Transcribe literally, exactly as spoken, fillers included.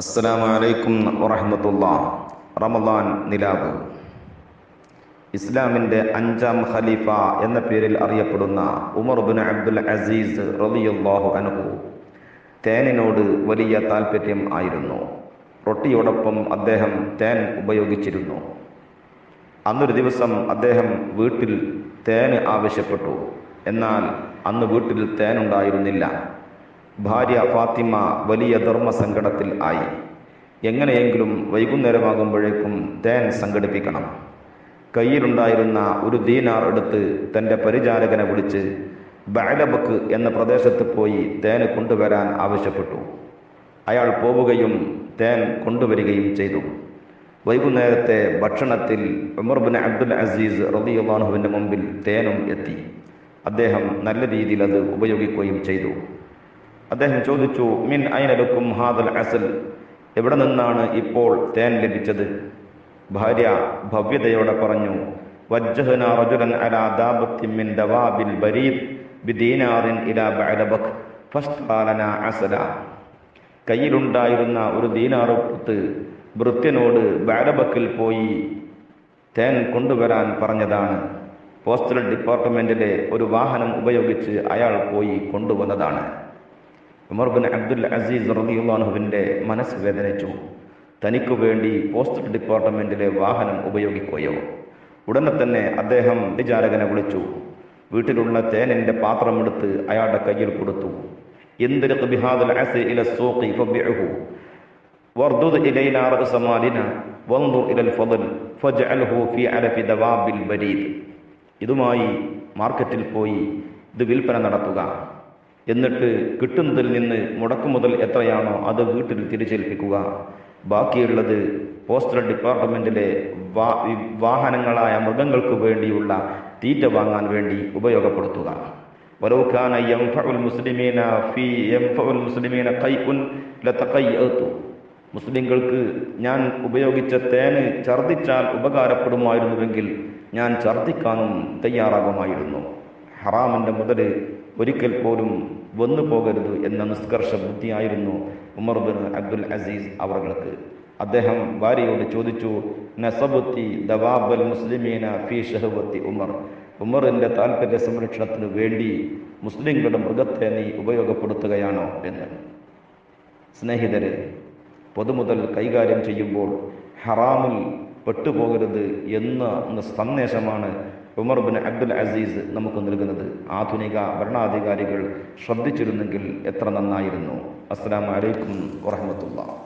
അസ്സലാമു അലൈക്കും വറഹ്മത്തുള്ളാഹ്. റമദാൻ നിലാവ്. ഇസ്ലാമിൻ്റെ അഞ്ചാം ഖലീഫ എന്ന പേരിൽ അറിയപ്പെടുന്ന ഉമർ ബിൻ അബ്ദുൽ അസീസ് റളിയല്ലാഹു അൻഹു തേനിനോട് വലിയ താല്പര്യം ആയിരുന്നു. റൊട്ടിയോടൊപ്പം അദ്ദേഹം തേൻ ഉപയോഗിച്ചിരുന്നു. അന്നൊരു ദിവസം അദ്ദേഹം വീട്ടിൽ തേൻ ആവശ്യപ്പെട്ടു. എന്നാൽ അന്ന് വീട്ടിൽ തേനുണ്ടായിരുന്നില്ല. ഭാര്യ ഫാത്തിമ വലിയ ധർമ്മസങ്കടത്തിൽ ആയി. എങ്ങനെയെങ്കിലും വൈകുന്നേരമാകുമ്പോഴേക്കും തേൻ സംഘടിപ്പിക്കണം. കയ്യിലുണ്ടായിരുന്ന ഒരു ദീനാർ എടുത്ത് തൻ്റെ പരിചാരകനെ വിളിച്ച് ബഅലബക്ക് എന്ന പ്രദേശത്ത് പോയി തേൻ കൊണ്ടുവരാൻ ആവശ്യപ്പെട്ടു. അയാൾ പോവുകയും തേൻ കൊണ്ടുവരികയും ചെയ്തു. വൈകുന്നേരത്തെ ഭക്ഷണത്തിൽ ഉമർ ബിൻ അബ്ദുൽ അസീസ് റളിയല്ലാഹു അൻഹുവിൻ്റെ മുമ്പിൽ തേനും എത്തി. അദ്ദേഹം നല്ല രീതിയിൽ അത് ഉപയോഗിക്കുകയും ചെയ്തു. അദ്ദേഹം ചോദിച്ചു, മിൻ ഐന ലക്കും ഹാദൽ അസൽ, എവിടെ നിന്നാണ് ഇപ്പോൾ തേൻ ലഭിച്ചത്? ഭാര്യ ഭവ്യതയോടെ പറഞ്ഞു, വജ്ജഹ്നാ റജുലൻ അലാ ദാബത്തിൻ മിൻ ദവാബിൽ ബരീദ് ബിദീനാറിൻ ഇലാ ബഅലബക് ഫസ്തലനാ അസല. കയ്യിലുണ്ടായിരുന്ന ഒരു ദീനാർ കൊടുത്ത് ഭൃത്യനോട് ബഅലബക്കിൽ പോയി തേൻ കൊണ്ടുവരാൻ പറഞ്ഞതാണ്. പോസ്റ്റൽ ഡിപ്പാർട്ട്മെന്റിലെ ഒരു വാഹനം ഉപയോഗിച്ച് അയാൾ പോയി കൊണ്ടുവന്നതാണ്. ഉമർ ബിൻ അബ്ദുൽ അസീസ് റളിയല്ലാഹു അൻഹുവിൻ്റെ മനസ്സ് വേദനിച്ചു. തനിക്കു വേണ്ടി പോസ്റ്റൽ ഡിപ്പാർട്ട്മെന്റിലെ വാഹനം ഉപയോഗിക്കുകയോ? ഉടനെ തന്നെ അദ്ദേഹം പരിചാരകനെ വിളിച്ചു. വീട്ടിലുള്ള തേനിൻ്റെ പാത്രമെടുത്ത് അയാളുടെ കയ്യിൽ കൊടുത്തു. ഇന്ദലിഖ് ബിഹാദൽ അസി ഇല സൂഖി ഫബിഉഹു വർദുദ് ഇലൈനാ റഅസ മാലിനാ വൻദുർ ഇലൽ ഫളൽ ഫജ്അൽഹു ഫീ അലഫി ദവാബിൽ ബരീദ്. ഇതുമായി മാർക്കറ്റിൽ പോയി ഇത് വിൽപ്പന നടത്തുക. എന്നിട്ട് കിട്ടുന്നതിൽ നിന്ന് മുടക്കുമുതൽ എത്രയാണോ അത് വീട്ടിൽ തിരിച്ചേൽപ്പിക്കുക. ബാക്കിയുള്ളത് പോസ്റ്റൽ ഡിപ്പാർട്ട്മെന്റിലെ വാഹനങ്ങളായ മൃഗങ്ങൾക്ക് വേണ്ടിയുള്ള തീറ്റ വാങ്ങാൻ വേണ്ടി ഉപയോഗപ്പെടുത്തുക. വലൗകാന യൻഫഉൽ മുസ്ലിമീന ഫീ യൻഫഉൽ മുസ്ലിമീന ഖൈഉൻ ലതഖയ്യതു. മുസ്ലിങ്ങൾക്ക് ഞാൻ ഉപയോഗിച്ച തേന് ഛർദ്ദിച്ചാൽ ഉപകാരപ്പെടുമായിരുന്നുവെങ്കിൽ ഞാൻ ഛർദ്ദിക്കാനും തയ്യാറാകുമായിരുന്നു. ഹറാമിൻ്റെ മുതൽ ഒരിക്കൽ പോലും വന്നു പോകരുത് എന്ന നിഷ്കർഷ ബുദ്ധിയായിരുന്നു ഉമർ ബിൻ അബ്ദുൽ അസീസ് അവർക്ക്. അദ്ദേഹം ഭാര്യയോട് ചോദിച്ചു, നസബത്തി ദവാബൽ മുസ്ലിമീന ഫീ ഷഹവത്തി ഉമർ. ഉമറിൻ്റെ താൽപര്യ സംരക്ഷണത്തിന് വേണ്ടി മുസ്ലിങ്ങളുടെ മൃഗത്തെ നീ ഉപയോഗപ്പെടുത്തുകയാണോ എന്ന്. സ്നേഹിതരെ, പൊതുമുതൽ കൈകാര്യം ചെയ്യുമ്പോൾ ഹറാമിൽ പെട്ടുപോകരുത് എന്ന സന്ദേശമാണ് ഉമർ ബിൻ അബ്ദുൽ അസീസ് നമുക്ക് നൽകുന്നത്. ആധുനിക ഭരണാധികാരികൾ ശ്രദ്ധിച്ചിരുന്നെങ്കിൽ എത്ര നന്നായിരുന്നു. അസ്സലാമു അലൈക്കും വറഹ്മത്തുള്ളാഹി.